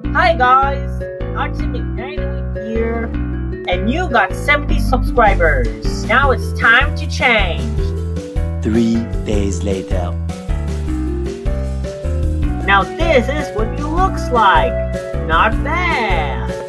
Hi guys, Archie McNair here, and you got 70 subscribers. Now it's time to change. 3 days later. Now this is what you looks like. Not bad.